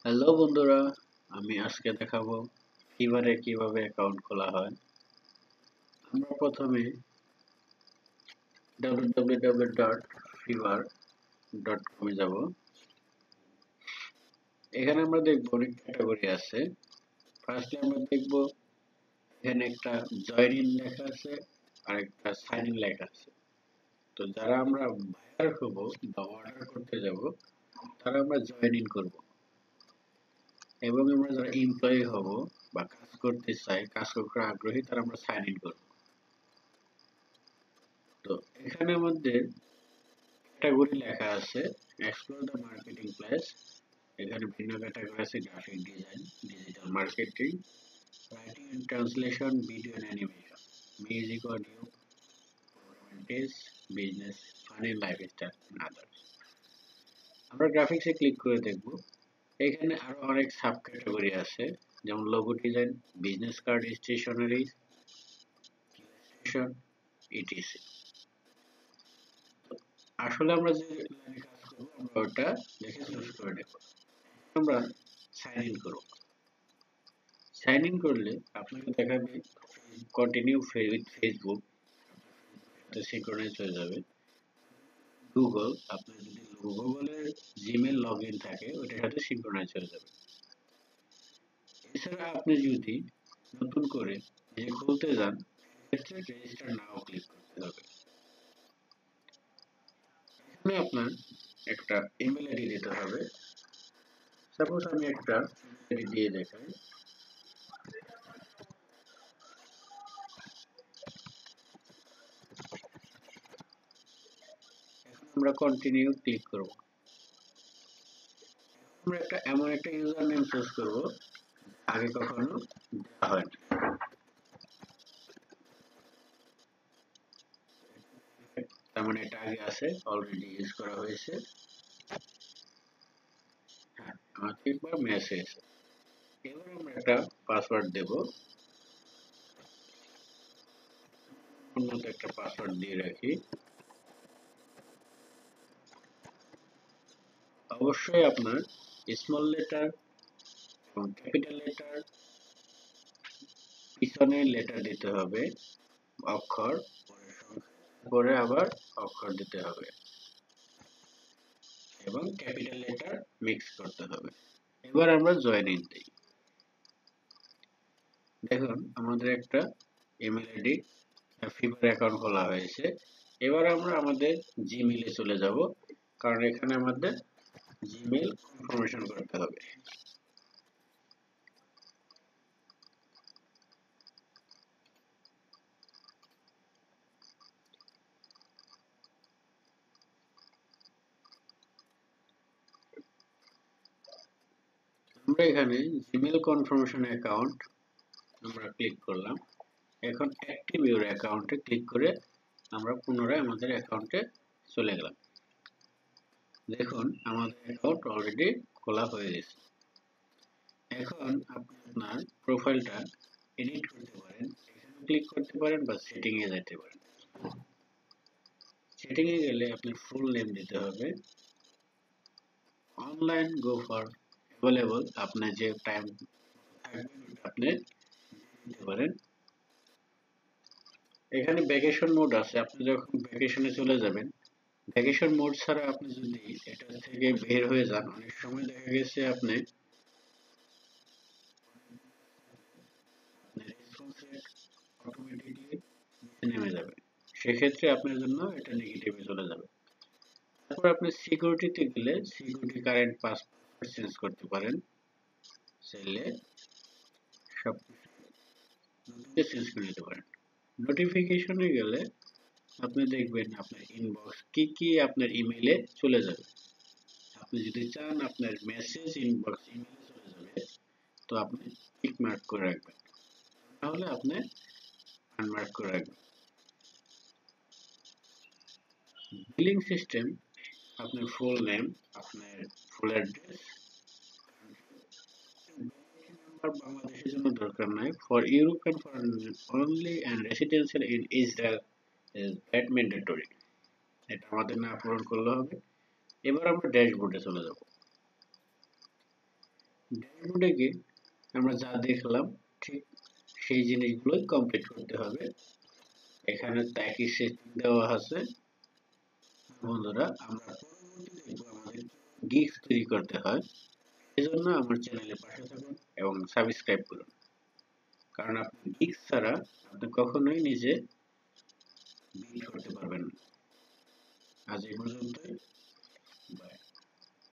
Hello বন্ধুরা, আমি আজকে দেখাবো ফিভারে কিভাবে অ্যাকাউন্ট খোলা হয়। আমরা প্রথমে www.fiverr.com এ যাব। এখানে আমরা দেখব অনেক ক্যাটাগরি আছে। ফার্স্টে আমরা দেখব এখানে একটা জয়েন ইন লেখা আছে আর একটা সাইন ইন লেখা আছে। তো যারা আমরা বায়ার হব বা অর্ডার করতে যাব তারা আমরা জয়েন ইন করব, এবং আমরা যারা এমপ্লয়ি হব বা কাজ করতে চাই, কাজ করতে আগ্রহী, তারা আমরা সাইন ইন করব। তো এখানে আমাদের ক্যাটাগরি লেখা আছে এক্সপ্লোর দ্য মার্কেটিং প্লেস। এখানে ভিন্ন ক্যাটাগরি আছে graphic design, digital marketing, writing and translation, video and animation, music, audio, programming tech, business, funny, lifestyle and others. আমরা গ্রাফিক্সে ক্লিক করে দেখব। এখানে আরো অনেক সাব ক্যাটাগরি আছে, যেমন logo design, business card, stationery, illustration, etc. আসলে আমরা যে লাইনে কাজ করব আমরা ওটা দেখে চুজ করে নেব। আমরা সাইন ইন করব। সাইন ইন করলে আপনাকে দেখাবে কন্টিনিউ উইথ ফেসবুক, এটা সিনক্রোনাইজ হয়ে যাবে। গুগল, আপনার যদি গুগলের জিমেল লগ ইন থাকে ওইটার সাথে সিনক্রোনাইজ হয়ে যাবে। এছাড়া আপনি যদি নতুন করে যে খুলতে যান সেক্ষেত্রে রেজিস্টার নাও ক্লিক করতে হবে। এখানে আপনার একটা ইমেল আইডি দিতে হবে। সাপোজ আমি একটা আইডি দিয়ে দেখাই। আমরা কন্টিনিউ ক্লিক করব। আমরা এমন একটা ইউজার নেম চুজ করব আগে কখনো দেওয়া হয়নি। তার মানে এটা আগে আছে, অলরেডি ইউজ করা হয়েছে। হ্যাঁ, আমাকে একবার মেসেজ। এবার আমরা একটা পাসওয়ার্ড দেব। উন্নত একটা পাসওয়ার্ড দিয়ে রাখি। অবশ্যই আপনার স্মল লেটার এবং ক্যাপিটাল লেটার, পিছনে লেটার দিতে হবে, অক্ষর, পরে আবার অক্ষর দিতে হবে এবং ক্যাপিটাল লেটার মিক্স করতে হবে। এবার আমরা জয়েন ইন দিই। দেখুন আমাদের একটা ইমেল আইডি ফিভার অ্যাকাউন্ট খোলা হয়েছে। এবার আমরা আমাদের জিমেইলে চলে যাব, কারণ এখানে আমাদের জিমেইল কনফার্মেশন করতে হবে। আমরা এখানে জিমেইল কনফার্মেশন অ্যাকাউন্ট আমরা ক্লিক করলাম। এখন অ্যাক্টিভ ইউর অ্যাকাউন্টে ক্লিক করে আমরা পুনরায় আমাদের অ্যাকাউন্টে চলে গেলাম। দেখুন আমাদের অ্যাকাউন্ট অলরেডি খোলা হয়ে গেছে। এখন আপনি আপনার প্রোফাইলটা এডিট করতে পারেন, এখানে ক্লিক করতে পারেন বা সেটিং এ যেতে পারেন। সেটিং এ গেলে আপনার ফুল নেম দিতে হবে। অনলাইন গো ফর অ্যাভেলেবল, আপনি যে টাইম থাকবেন আপনি দিতে পারেন। এখানে ভ্যাকেশন মোড আছে, আপনি যখন ভ্যাকেশনে চলে যাবেন, ভ্যাকেশন মোড ছাড়া আপনি যদি এটা থেকে বের হয়ে যান, অনেক সময় দেখা গেছে আপনি রেসপন্স রেট অটোমেটিকলি নেমে যাবে, সেক্ষেত্রে আপনার জন্য এটা নেগেটিভে চলে যাবে। তারপর আপনি সিকিউরিটিতে গেলে সিকিউরিটি কারেন্ট পাসওয়ার্ড চেঞ্জ করতে পারেন, চাইলে সব চেঞ্জ করে নিতে পারেন। নোটিফিকেশনে গেলে আপনি দেখবেন আপনার ইনবক্স কি আপনার ইমেইলে চলে যাবে। আপনি যদি চান আপনার মেসেজ ইনবক্স ইমেইলে চলে যাবে, তো আপনি টিক মার্ক করে রাখবেন, তাহলে আপনি আনমার্ক করে রাখবেন। বিলিং সিস্টেম, আপনার ফুল নেম, আপনার ফুল অ্যাড্রেস, বাংলাদেশের জন্য দরকার নাই, for European foreign only and residential in Israel is that mandatory, এটা আমাদের না পূরণ করলে হবে। এবার আমরা ড্যাশবোর্ডে চলে যাব। ড্যাশবোর্ডে গিয়ে আমরা যা দেখলাম ঠিক সেই জিনিসগুলোই কমপ্লিট করতে হবে। এখানে একই সেটিং দেওয়া আছে। বন্ধুরা, আমরা পরবর্তীতে দেখব আমাদের গিগস তৈরি করতে হয়। এজন্য আমার চ্যানেলের পাশে থাকুন এবং সাবস্ক্রাইব করুন, কারণ আপনি গিগস ছাড়া আপনি কখনোই নিজে বিল্ড করতে পারবেন না। আজ এই পর্যন্তই।